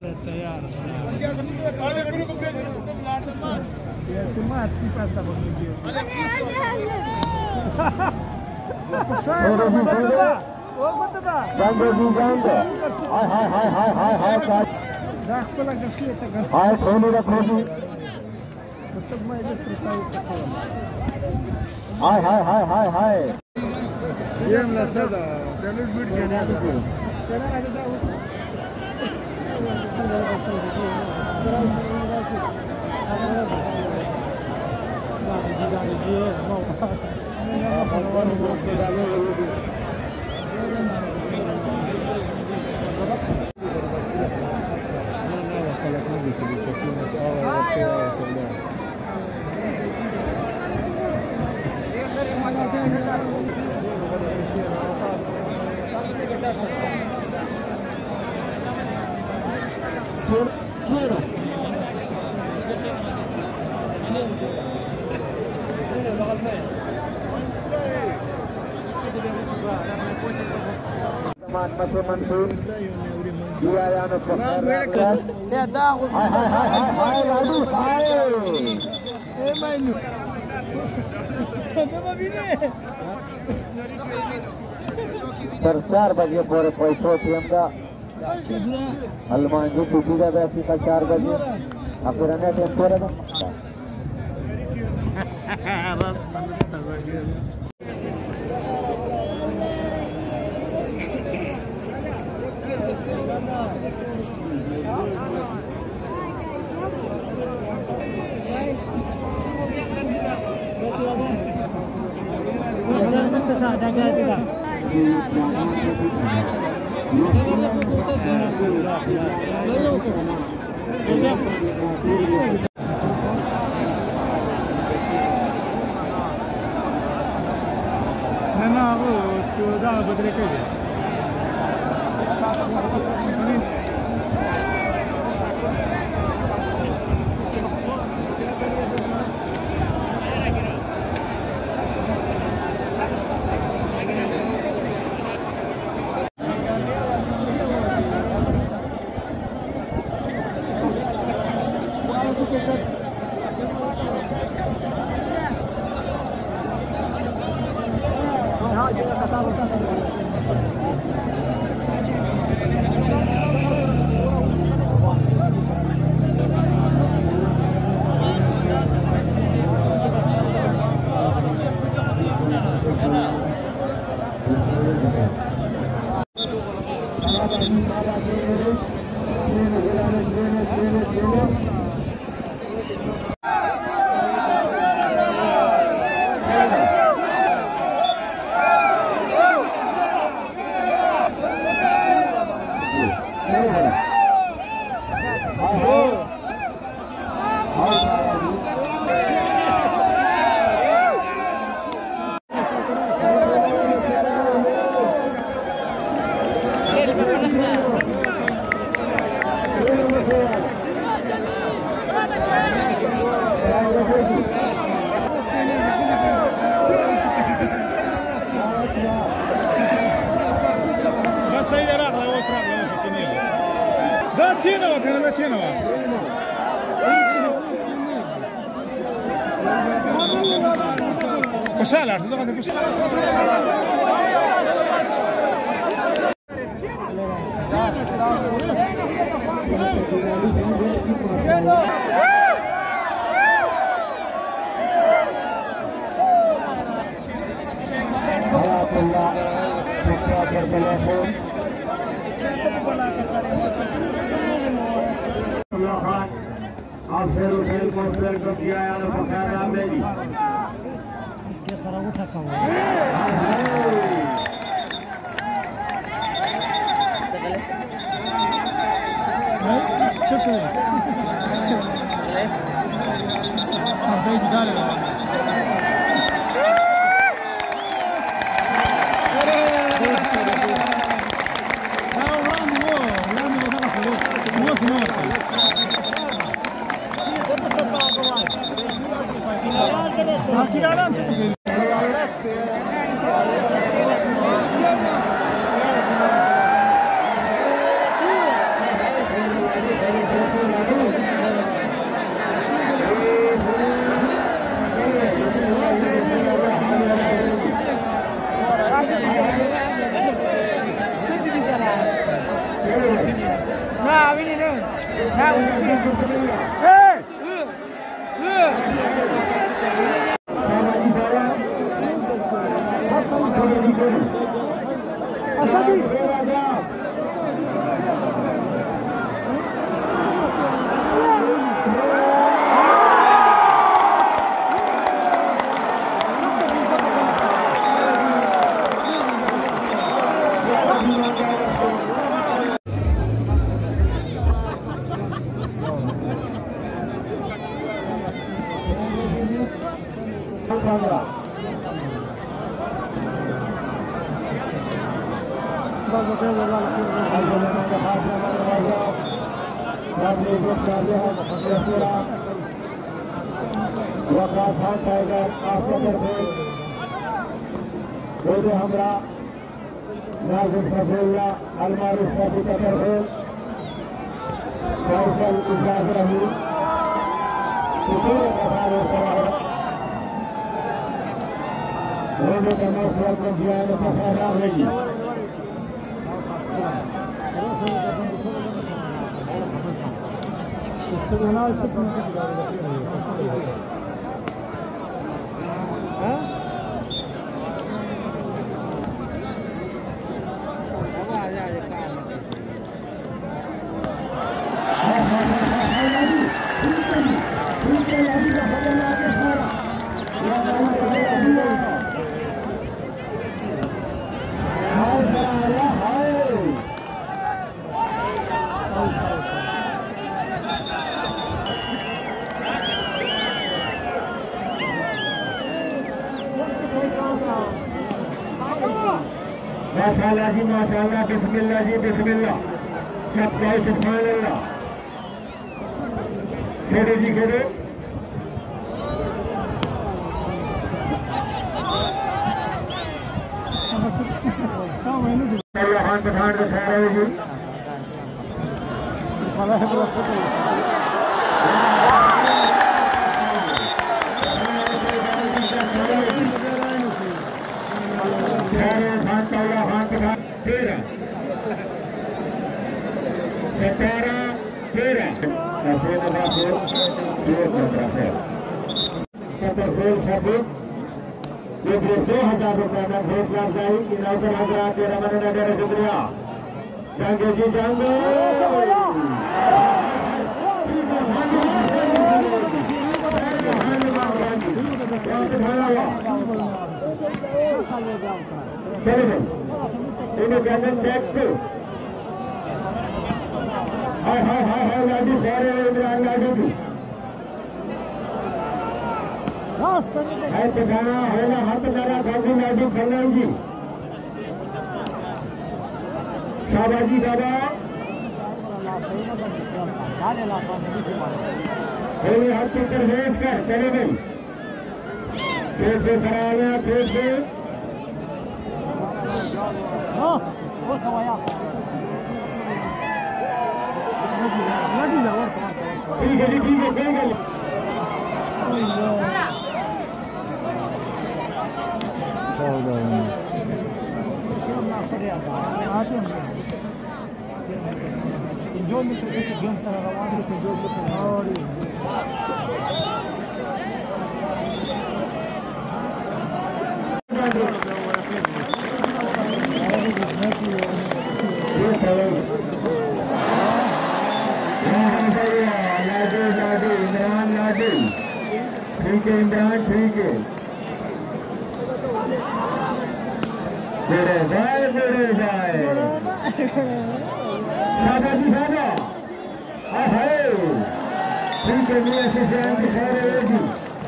Ya cuma hati pasta begitu. Oh betul tak? Hai. Dah aku lagi siap tak? Hai, khoni dah khoni. Betul mai dah selesai kacau. Hai. Dia melasta dah. Terlalu bid kena tu. Kena ada dah. Masuk Mansur dia yang nak ya dah hai lalu main tercar bagi pore पैसो tiamda almanju putida basi ka 4 bजे apurane tempo ra Nana aku sudah berdekat. Pusala, tu tak ada pusala. आपसे रुपये को share कर दिया यार बकायदा मेरी ये सारा उठा का हुआ चुप हो हां भाई दिखा रहे माशाल्लाह जी माशाल्लाह, बिस्मिल्लाह जी बिस्मिल्लाह, सब कहो सुभान अल्लाह। खेड़े जी खेड़े, हाथ पठान दिखा रहे जी। ये 2000 रुपए में घोषणा अफजाई की नौसर हजरात के रमन नगर शुक्रिया। जाएंगे जी जाएंगे। चलो भाई इन्हें कहते चेक करो। हाय हाय हाय हाय लाडी सारे इमरान लाडी की है पठाना है ना हाथ मेरा गांधी लाडी खेलना जी। शाबाजी शाबाश हाथ के ऊपर रेस कर चले भाई। खेल से सरा लिया खेल से ठीक है जी ठीक है कहीं गली ठीक है इमरान ठीक है। बड़े भाई शाबाजी शाबा है ठीक है। मियां सुफियान की खैर है जी।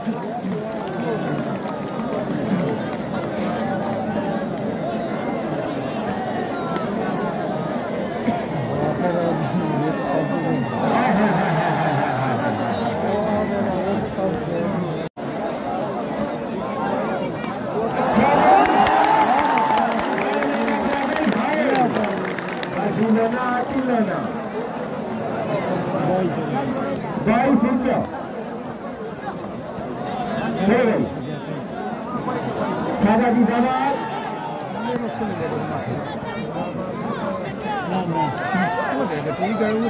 शाबाजी शाबाश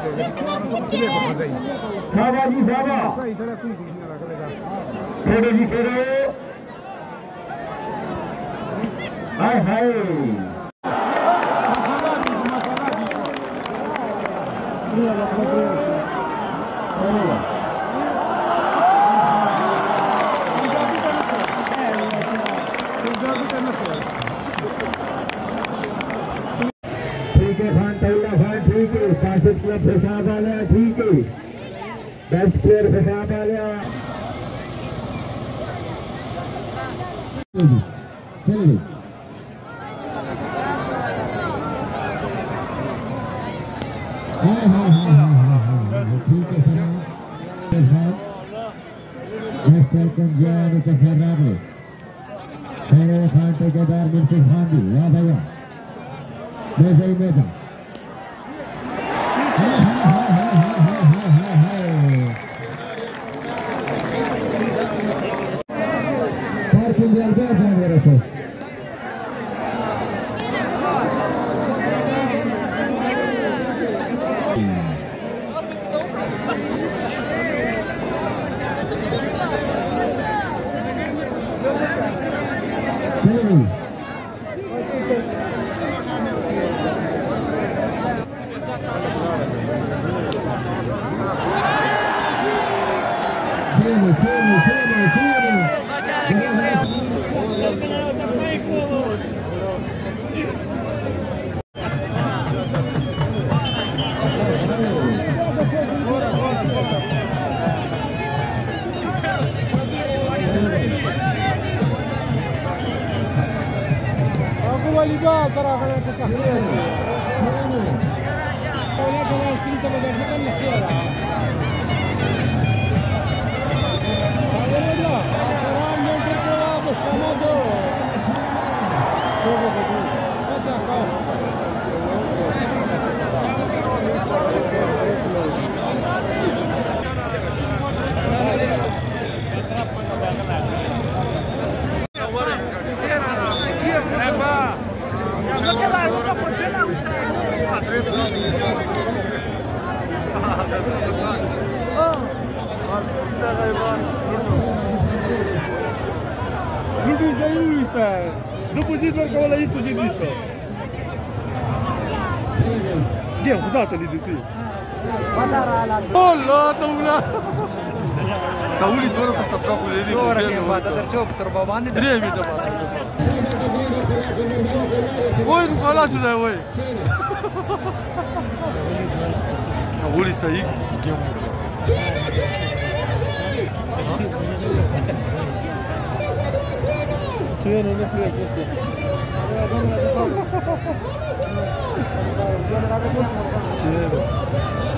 शाबाश जी शाबाश खेलो जी खेलो हाय हाय ठीक है खान तौला खान ठीक है काशिफ क्लब पेशाब वाले ठीक है बेस्ट प्लेयर पेशाब वाले चलिए ठीक है सर बेस्ट वेलकम जान तफर्राब खैर खान ठेकेदार मुंसिफ खान जी वाह भैया मेजा मेजा पार्किंग जल्दी आ मेरे से Depozitul că ăla e pozitistă. De, odată-li de zi. Ola, tăula! Stăuli doar asta capul de liu. Doar că bata, dar ce optor babane? Drevi de bata. Oi, nu ăla ce lai, oi. Stăuli să ic gemu. Ce nu fie cu asta. Ce